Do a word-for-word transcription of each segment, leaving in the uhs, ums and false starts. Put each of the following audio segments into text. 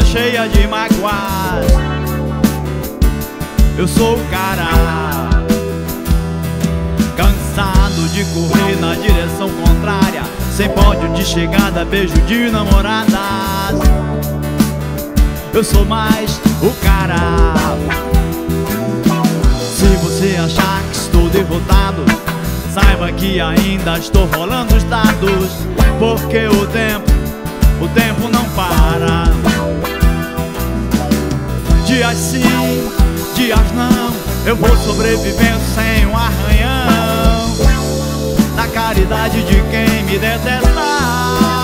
vida cheia de mágoas. Eu sou o cara cansado de correr na direção contrária, sem pódio de chegada, beijo de namoradas. Eu sou mais o cara. Se você achar que estou derrotado, saiba que ainda estou rolando os dados, porque o tempo, o tempo não para. Dias sim, dias não, eu vou sobrevivendo sem um arranhão, na caridade de quem me detesta.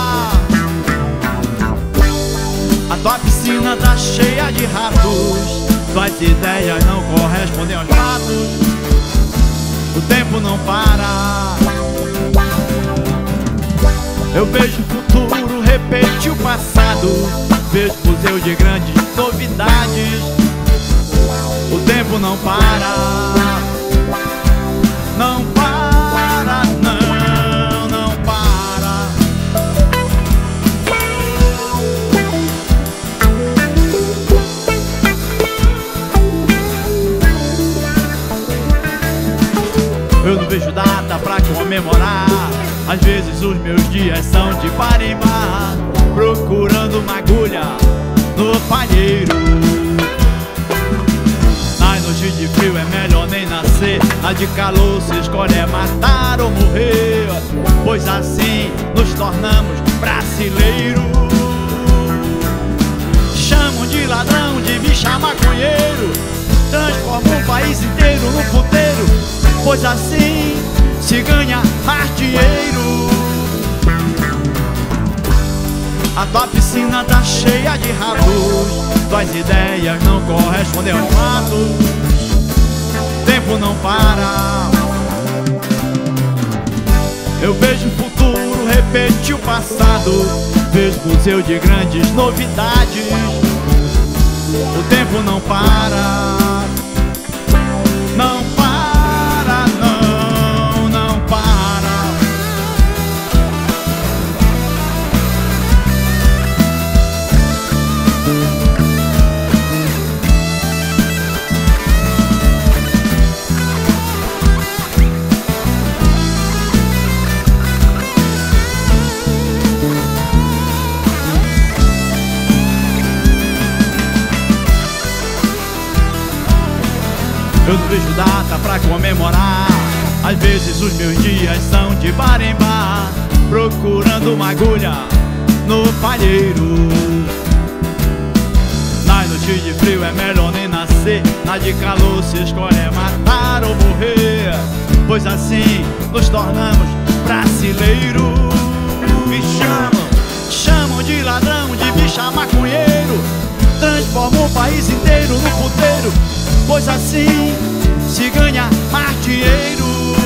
A tua piscina tá cheia de ratos, tuas ideias não correspondem aos fatos. O tempo não para. Eu vejo o futuro repetir o passado, vejo museu de grandes novidades. O tempo não para. Não para, não, não para. Eu não vejo data pra comemorar, às vezes os meus dias são de bar em bar, procurando uma agulha no palheiro. Nas noites de frio é melhor nem nascer, na de calor se escolhe é matar ou morrer, pois assim nos tornamos brasileiros. Chamam de ladrão, de bicha maconheiro, transforma um país inteiro num puteiro, pois assim se ganha mais dinheiro. A tua piscina tá cheia de ratos, tuas ideias não correspondem aos fatos. O tempo não para. Eu vejo o futuro repetir o passado, vejo museu de grandes novidades. O tempo não para. Não para, não, não para. Eu não vejo data pra comemorar, às vezes os meus dias são de bar em bar, procurando uma agulha no palheiro. Nas noites de frio é melhor nem nascer, na de calor se escolhe é matar ou morrer, pois assim nos tornamos brasileiros. Me chamam, chamam de ladrão, de bicha maconheiro, transformam o país inteiro num puteiro, pois assim se ganha mais dinheiro.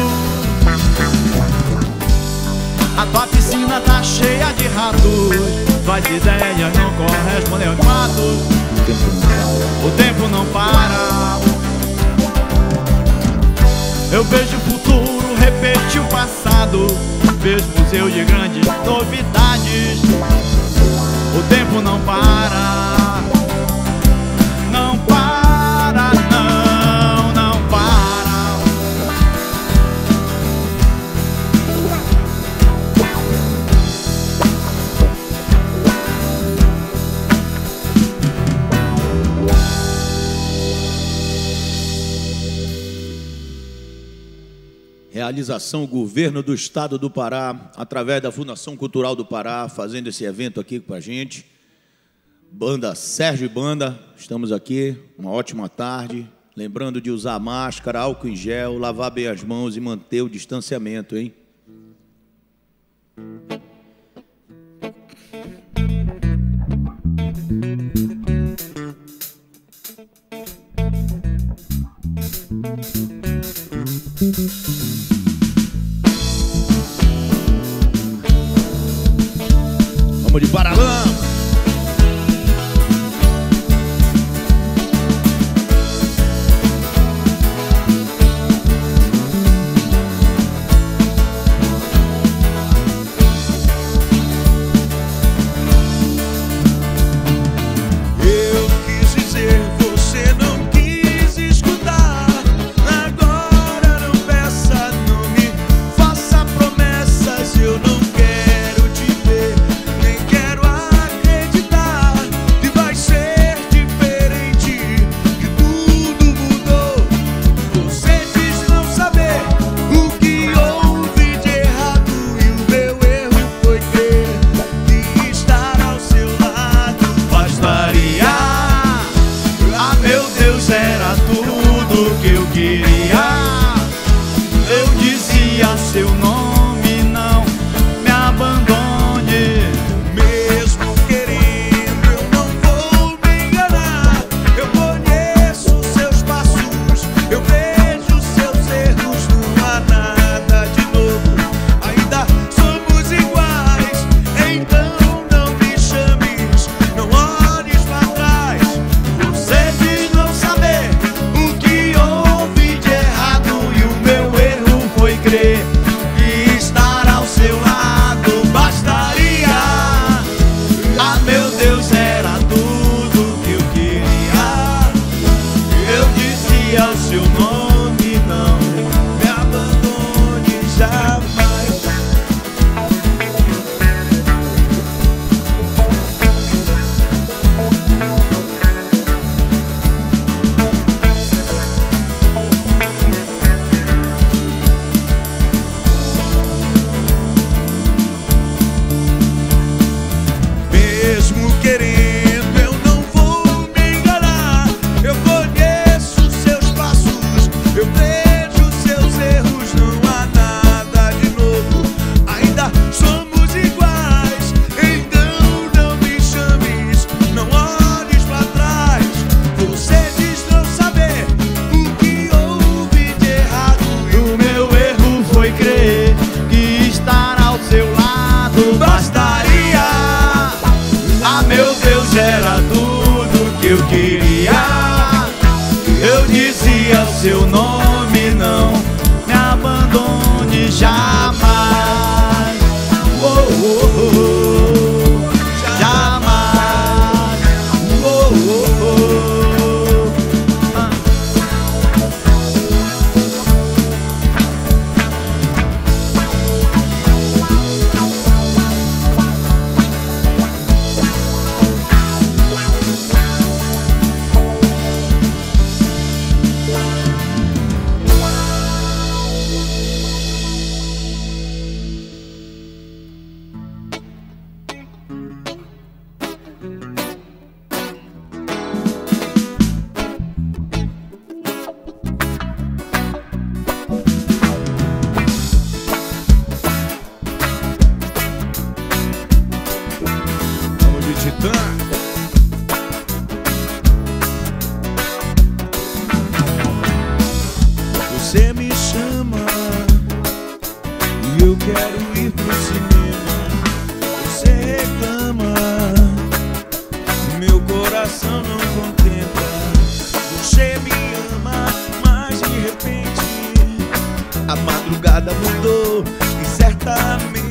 A tua piscina tá cheia de ratos, tuas ideias não correspondem aos fatos. O tempo não para. Eu vejo o futuro repetir o passado, vejo museu de grandes novidades. O tempo não para. Não para, não, não para. Realização Governo do Estado do Pará, através da Fundação Cultural do Pará, fazendo esse evento aqui com a gente. Banda Sérgio e Banda, estamos aqui, uma ótima tarde. Lembrando de usar máscara, álcool em gel, lavar bem as mãos e manter o distanciamento, hein? Vamos de Paralama! eu queria. Eu dizia o seu nome, não me abandone jamais. Oh, oh, oh, jamais. Oh, oh, oh. Ah. Você me chama e eu quero ir pro cinema. Você reclama, meu coração não contenta. Você me ama, mas de repente a madrugada mudou e certamente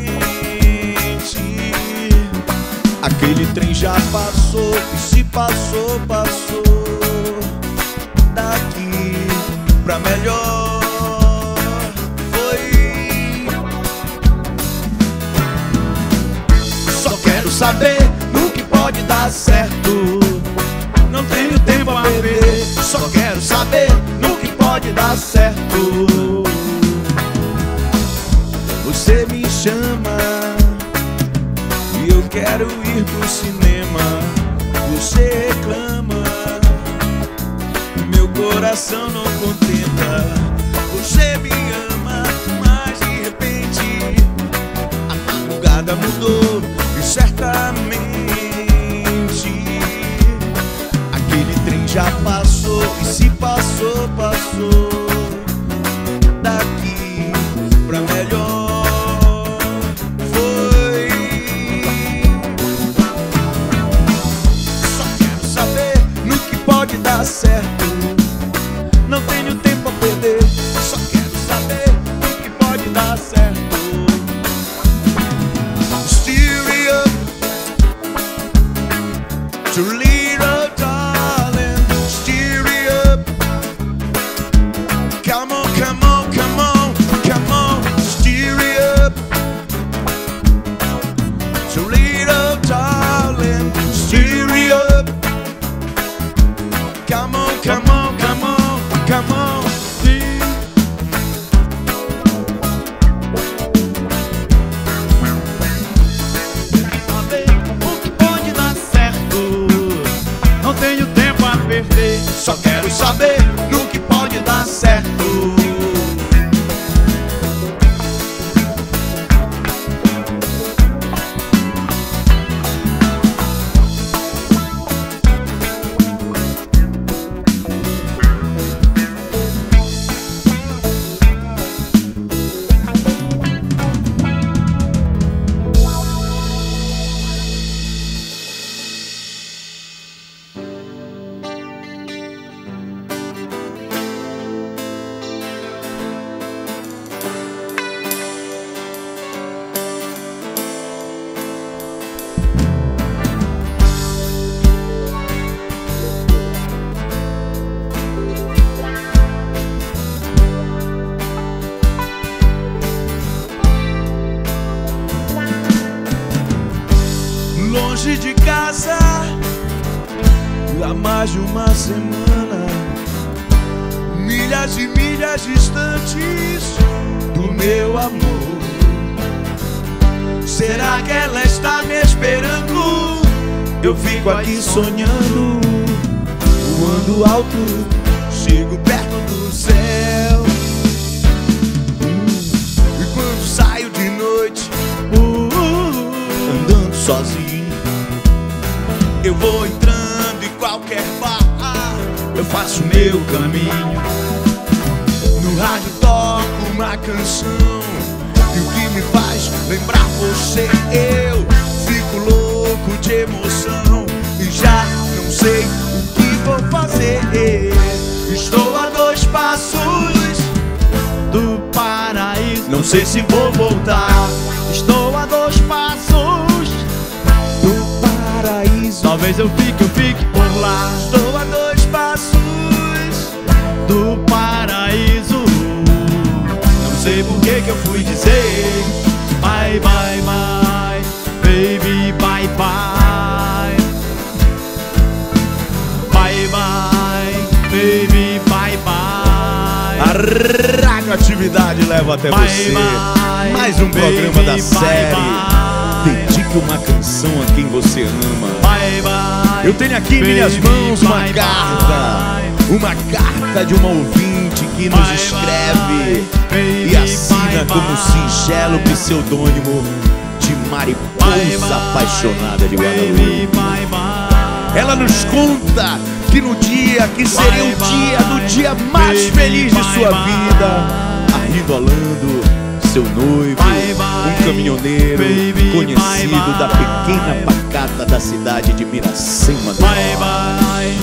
aquele trem já passou. E se passou, passou daqui pra melhor. Foi. Só quero saber no que pode dar certo. Não tenho tempo a perder. Só quero saber no que pode dar certo. Você me chama e eu quero ir pro cinema. Você reclama, meu coração não contenta. Você me ama, mas de repente a madrugada mudou e certamente aquele trem já passou. E se passou, passou daqui pra melhor. Foi. Só quero saber no que pode dar certo. Não tenho tempo a perder. Só quero saber o que pode dar certo. Steer me up to little darling. Steer me up. Come on, come on, come on, come on. Steer me up to little darling. Steer me up. Come on, come on, come on. Come on, saber o que pode dar certo. Não tenho tempo a perder. Só quero saber no que pode dar certo. Longe de casa há mais de uma semana, milhas e milhas distantes do meu amor. Será que ela está me esperando? Eu fico aqui sonhando, voando alto, chego perto do céu. E quando saio de noite, uh, uh, andando sozinho, eu vou entrando em qualquer bar, eu faço meu caminho. No rádio toco uma canção, e o que me faz lembrar você, eu fico louco de emoção e já não sei o que passos do paraíso. Não sei se vou voltar. Estou a dois passos do paraíso. Talvez eu fique, eu fique por lá. Estou a dois passos do paraíso. Não sei por que que eu fui dizer bye, bye, bye, baby, bye, bye. Bye, bye, baby, bye, bye. A radioatividade leva até Bye, você. bye, Mais um programa baby, da bye, série bye. Dedique uma canção a quem você ama. Bye, bye, Eu tenho aqui em baby, minhas mãos uma bye, carta. bye. Uma carta de uma ouvinte que nos Bye, escreve bye, e assina bye, como bye. singelo pseudônimo de Mariposa Bye, bye, Apaixonada de baby, Guadalupe. bye, bye. Ela nos conta que no dia que seria o dia do dia mais feliz de sua vida, arredolando seu noivo, um caminhoneiro conhecido da pequena pacata da cidade de Miracema do Norte.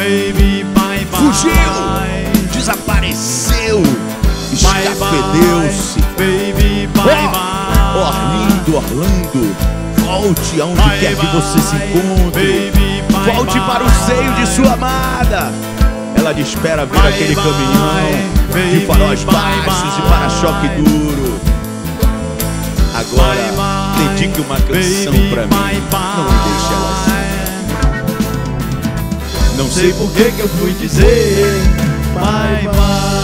Fugiu, desapareceu, escafedeu-se. Oh, Orlindo, Orlando, volte aonde quer que você se encontre. Volte para o seio de sua amada. Ela te espera ver aquele caminhão de faróis baixos e para-choque duro. Agora, dedique uma canção pra mim. Não me deixe ela assim. Não sei por que que eu fui dizer bye, bye.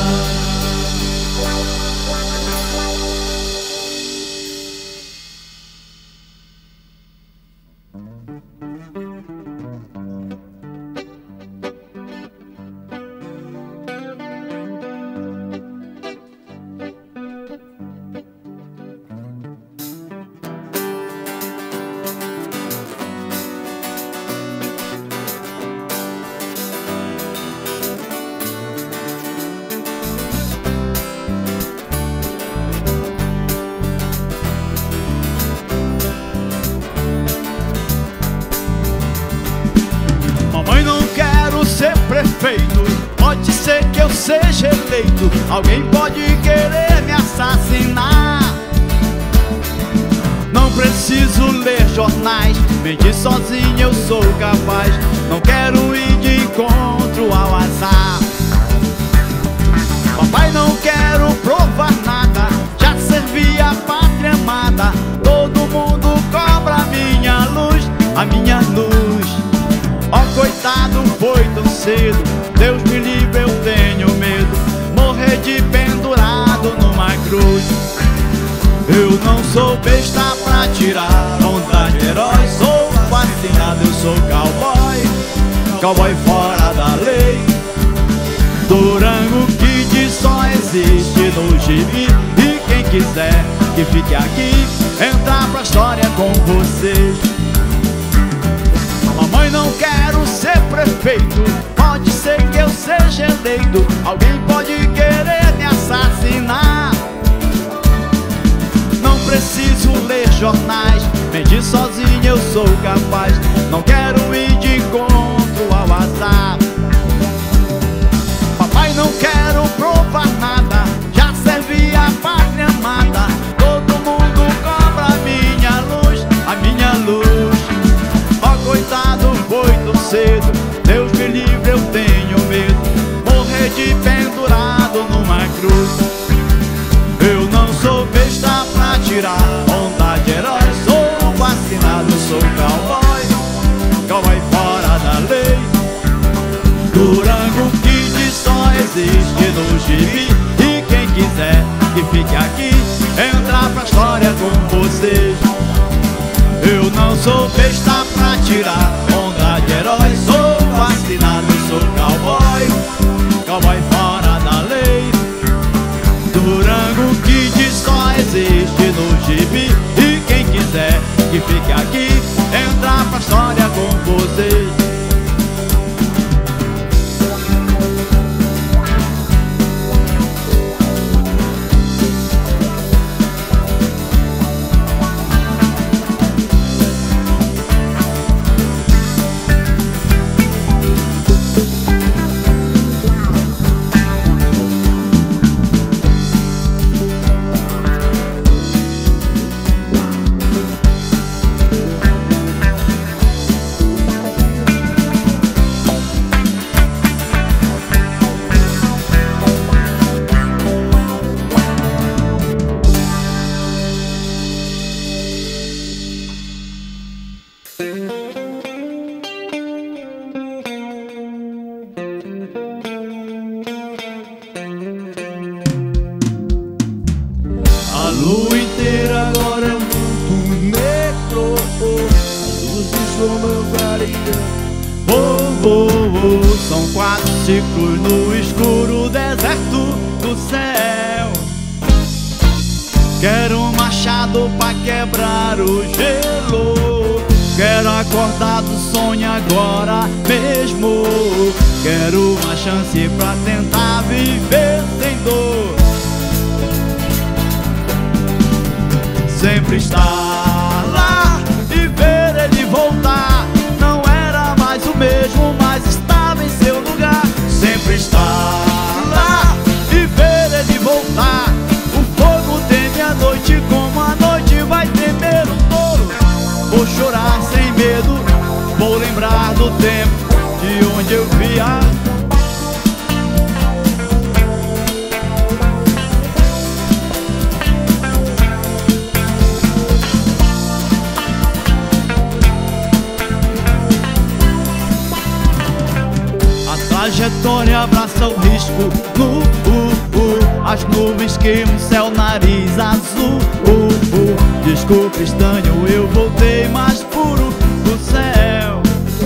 Mamãe, não quero ser prefeito. Pode ser que eu seja eleito. Alguém pode querer me assassinar. Não preciso ler jornais, mentir sozinho eu sou capaz. Não quero ir de encontro ao azar. Papai, não quero provar nada. Já servi a pátria amada. Todo mundo cobra a minha luz, a minha luz. Ó, oh, coitado, foi tão cedo. Deus me livre, eu tenho medo. Morrer de pendurado numa cruz. Eu não sou besta pra tirar onda de herói. Sou fascinado, eu sou cowboy. Cowboy fora da lei. Durango Kid só existe no gibi. E quem quiser que fique aqui, entrar pra história com vocês. Mamãe, não quero ser prefeito. Pode ser que eu seja eleito. Alguém pode querer me assassinar. Não preciso ler jornais, mentir sozinho eu sou capaz. Não quero ir de encontro ao azar. Papai, não quero provar nada. Já servi a pátria amada. Todo mundo cobra a minha luz, a minha luz. Ó, coitado, foi tão cedo. Deus me livre, eu tenho medo. Morrer de pendurado numa cruz. Eu não sou besta pra tirar onda de herói. Sou vacinado, sou cowboy. Cowboy fora da lei. Durango Kid só existe no gibi. E quem quiser que fique aqui, entrar pra história com vocês. Eu não sou besta pra tirar onda de herói. Sou vacinado, sou cowboy. Cowboy fora da lei. Durango Kid só existe no gibi. E quem quiser que fique aqui, entrar pra história com vocês. Oh, oh, são quatro ciclos no escuro deserto do céu. Quero um machado pra quebrar o gelo. Quero acordar do sonho agora mesmo. Quero uma chance pra tentar viver sem dor. Sempre estar lá e ver ele voltar. Não era mais o mesmo, mas estava em seu lugar. Sempre estar lá e ver ele voltar. O fogo teme a noite como a noite vai temer o touro. Vou chorar sem medo, vou lembrar do tempo de onde eu via. A trajetória abraça o risco no uh, uh, as nuvens queimam o céu, nariz azul uh, uh. Desculpa, estranho, eu voltei mais puro do céu.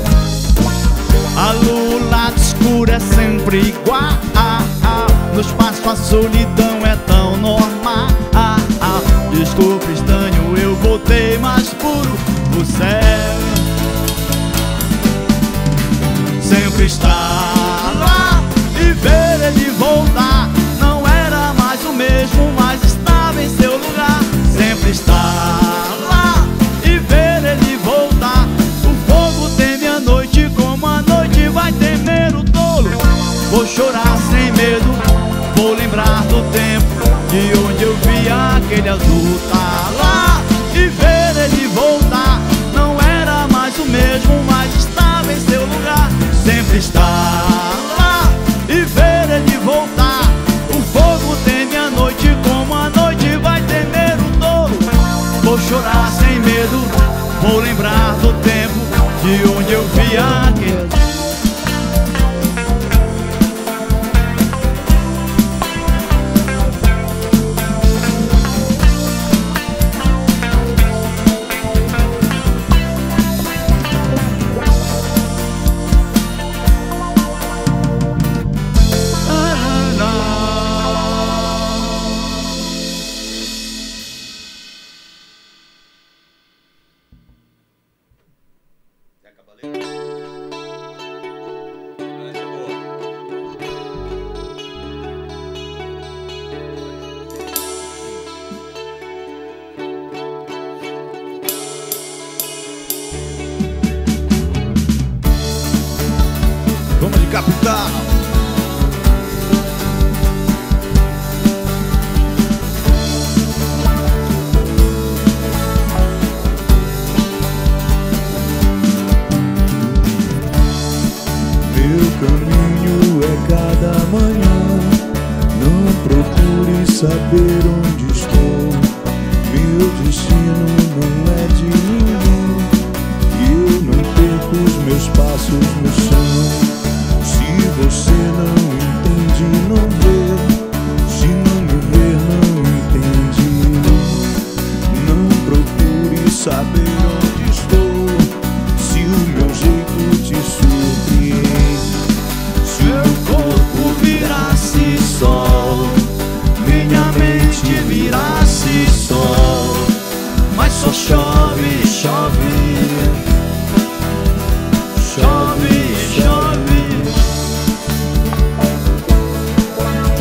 A lua, o lado escuro é sempre igual. No espaço a solidão é tão normal. Desculpa, estranho, eu voltei mais puro do céu. Sempre estar lá e ver ele voltar. Não era mais o mesmo, mas estava em seu lugar. Sempre estar lá e ver ele voltar. O fogo teme a noite como a noite vai temer o tolo. Vou chorar sem medo, vou lembrar do tempo de onde eu via aquele azul. Tá lá e ver ele voltar. Não era mais o mesmo, mas estava em seu lugar. Sempre estar lá e ver ele voltar. O fogo teme a noite como a noite vai temer o touro. Vou chorar sem medo, vou lembrar do tempo de onde eu via aquele. Vamos de capital. Meu caminho é cada manhã. Não procure saber onde estou. Meu destino não é de ninguém. Eu não perco os meus passos no chão. Se você não entende, não vê. Se não me ver, não entende. Não procure saber onde estou. Se o meu jeito te surpreende. Se o meu corpo virasse sol, minha mente virasse sol. Mas só chove, chove. Chove, chove.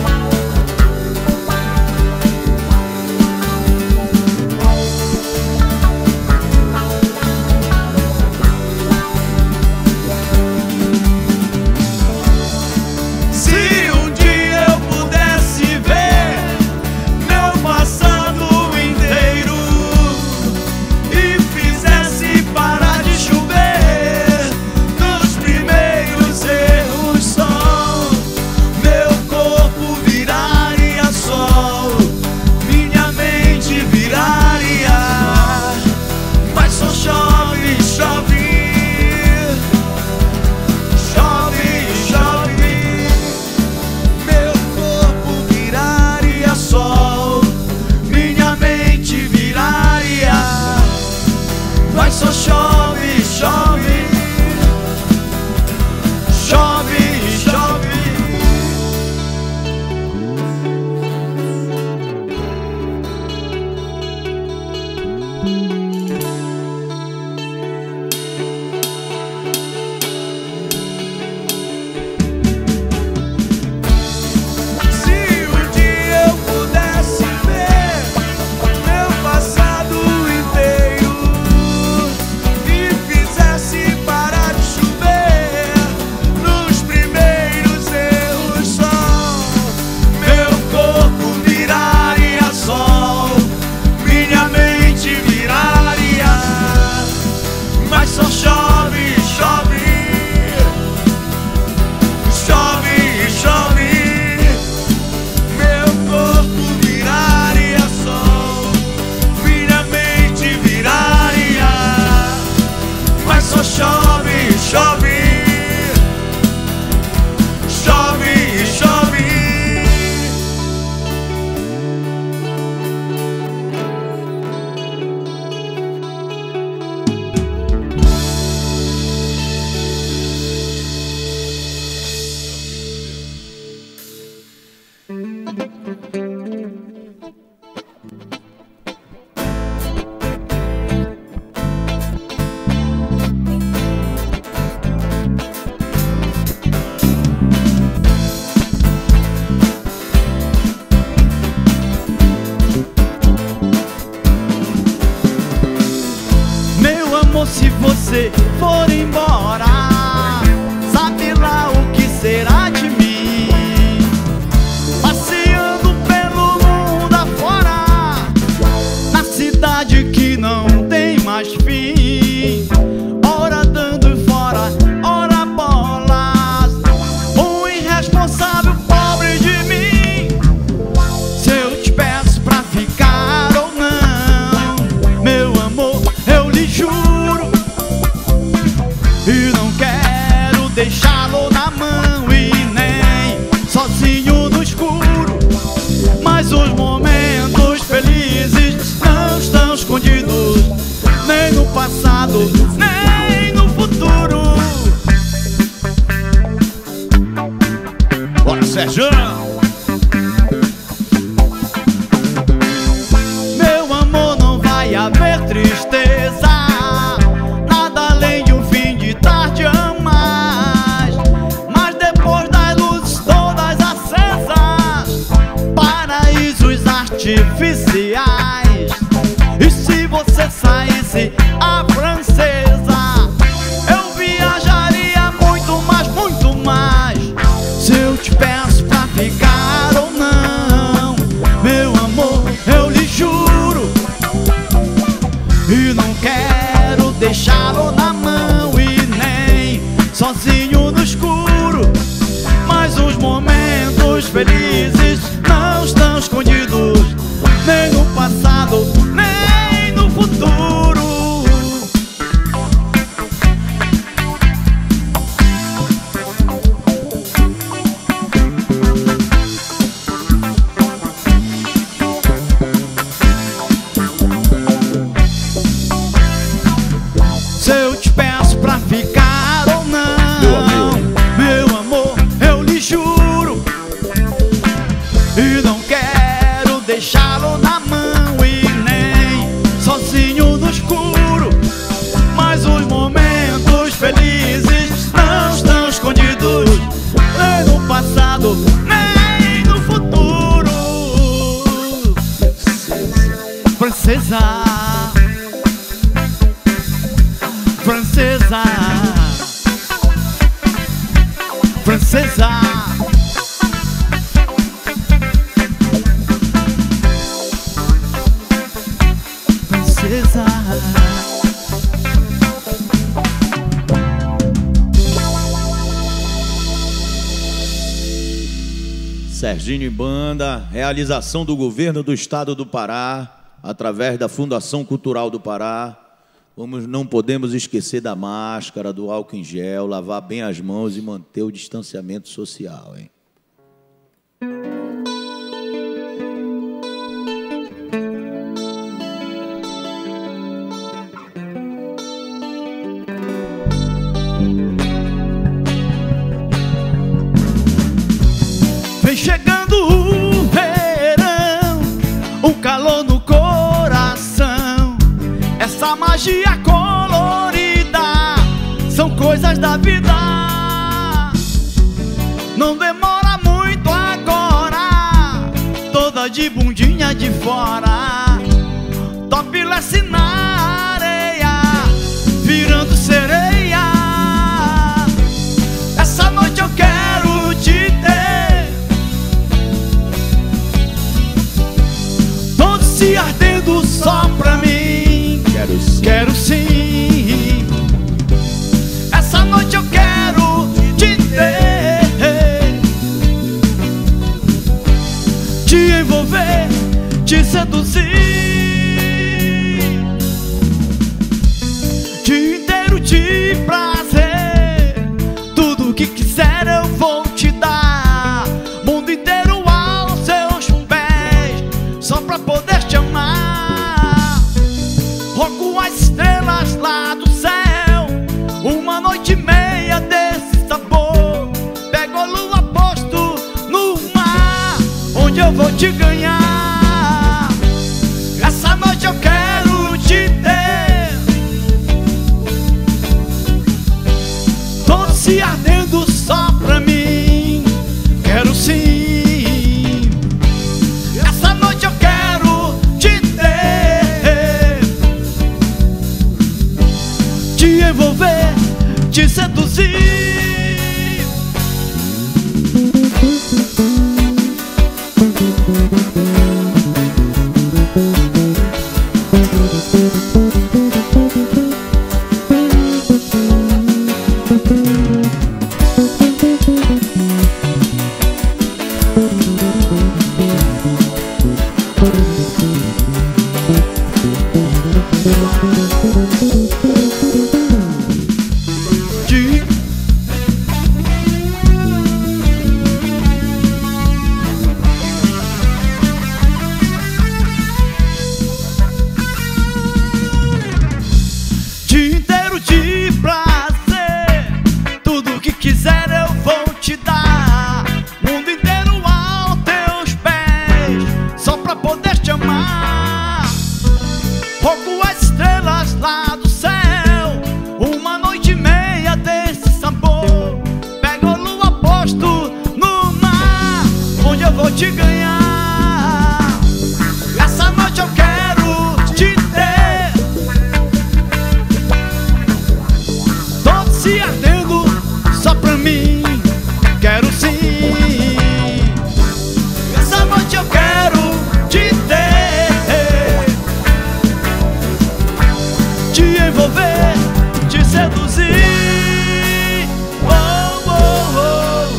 chove, chove. Se você for embora, sabe lá o que será de mim? Passeando pelo mundo afora, na cidade que não tem mais fim. Ora dando fora, ora bolas, um irresponsável pobre de mim. Se eu te peço pra ficar ou não, meu amor, eu lhe juro, e não quero deixá-lo na mão e nem sozinho no escuro. Mas os momentos felizes não estão escondidos, nem no passado, nem no futuro. Bora, Sérgio! Meu amor, não vai haver tristeza, nada além de um fim de tarde a mais. Mas depois das luzes todas acesas, paraísos artificiais. E se você saísse a francesa, eu viajaria muito mais, muito mais. Se eu te peço pra ficar ou não, meu amor, eu lhe juro, e não quero deixá-lo na mão e nem sozinho no escuro. Mas os momentos felizes não estão escondidos, nem no passado, nem no futuro. Se eu te peço pra ficar ou não, meu amor, eu lhe juro, e não quero deixá-lo na mão e nem sozinho no escuro. Mas os momentos felizes não estão escondidos, nem no passado, nem no futuro. Princesa, francesa, francesa, francesa. Serginho e Banda, realização do governo do estado do Pará, através da Fundação Cultural do Pará. Vamos, não podemos esquecer da máscara, do álcool em gel, lavar bem as mãos e manter o distanciamento social, hein? Vem chegando o verão, o calor no coração, essa magia colorida, são coisas da vida. Não demora muito agora, toda de bundinha de fora, topless na areia, virando sereia. Essa noite eu quero te ter, todo se ardendo só pra mim. Quero sim, quero sim. Essa noite eu quero te ter, te envolver, te seduzir, dia inteiro de prazer. Tudo que quiser eu vou te dar, mundo inteiro aos seus pés, só pra poder te amar. Rogo as estrelas lá do céu, uma noite e meia desse sabor. Pego a lua posto no mar, onde eu vou te ganhar. Essa noite eu quero te ter, todo se ardendo só pra mim. Quero sim. Essa noite eu quero te ter, te envolver, te seduzir. Dia inteiro de prazer, tudo que quiser eu vou te dar, mundo inteiro aos teus pés, só pra poder te amar. Rogo as estrelas lá do céu, uma noite e meia desse sabor. Pego a lua posto no mar, onde eu vou te ganhar. Essa noite eu quero te ter, todo se ardendo só pra mim. Quero sim. Essa noite eu quero te ter, te envolver, te seduzir. Oh, oh, oh,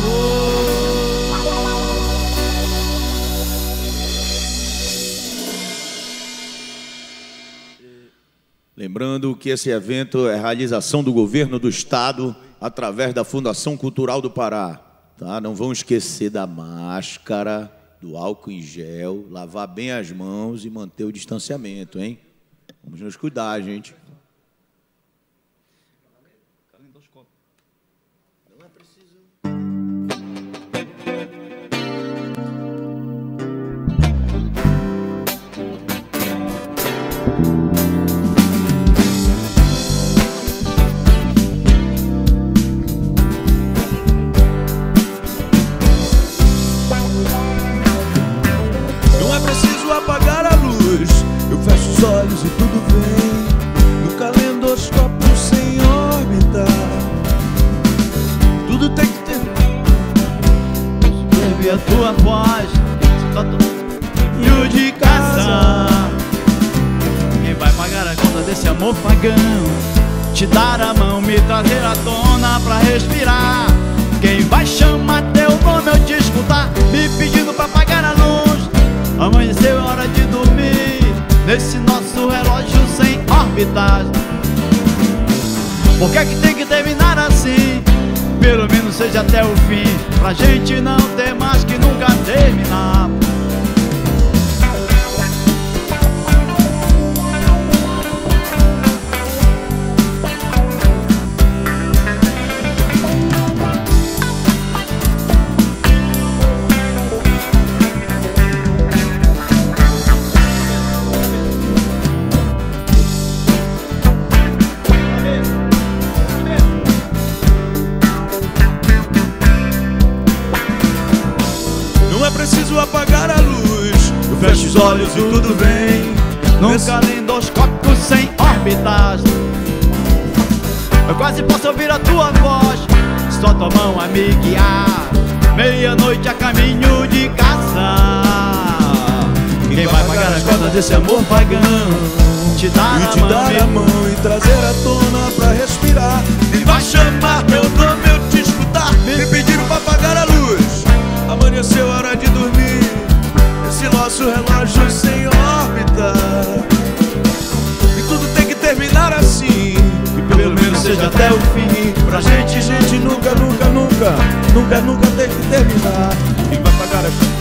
Lembrando que esse evento é realização do governo do estado através da Fundação Cultural do Pará. Tá? Não vão esquecer da máscara, do álcool em gel, lavar bem as mãos e manter o distanciamento, hein? Vamos nos cuidar, gente. Não é preciso. Não é preciso apagar a luz, eu fecho os olhos e tudo vem no calendoscópio sem órbita. Tudo tem que ter. ouve a tua voz e o de casa. Quem vai pagar a conta desse amor pagão? Te dar a mão, me trazer à tona pra respirar. Quem vai chamar teu nome eu te escutar, me pedindo pra apagar a luz. Amanheceu, é hora de dormir nesse nosso relógio sem órbitas. Por que é que tem que terminar assim? Pelo menos seja até o fim, pra gente não ter mais que nunca terminar. preciso apagar a luz. Eu fecho os olhos e tudo vem num nesse... calendoscópio sem órbitas. Eu quase posso ouvir a tua voz, só tua mão a me guiar. Meia-noite a caminho de casa. Quem vai pagar as contas desse amor pagão? Te dar, e a, te mão, dar a mão e trazer à tona pra respirar. E vai chamar meu nome, eu te escutar, me pediram pra apagar a luz. Amanheceu a hora de dormir, esse nosso relógio sem órbita. E tudo tem que terminar assim, que pelo menos seja até o fim. Pra gente, gente nunca, nunca, nunca, nunca, nunca tem que terminar. E vai pagar as